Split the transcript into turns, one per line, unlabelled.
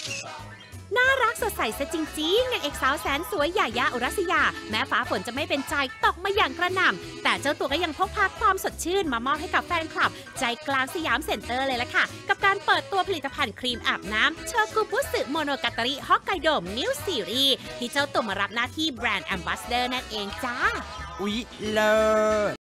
น่ารักสดใสซะจริงๆนางเอกสาวแสนสวยหย่าย่าอุรัสยาแม้ฟ้าฝนจะไม่เป็นใจตกมาอย่างกระหน่ำแต่เจ้าตัวก็ยังพกพาความสดชื่นมามอบให้กับแฟนคลับใจกลางสยามเซ็นเตอร์เลยล่ะค่ะกับการเปิดตัวผลิตภัณฑ์ครีมอาบน้ำเชอร์กูบุสึโมโนกาตาริฮอกไกโดนิวซีรีส์ที่เจ้าตัวมารับหน้าที่แบรนด์แอมบาสเดอร์นั่นเองจ้า
อุ๊ยเลิศ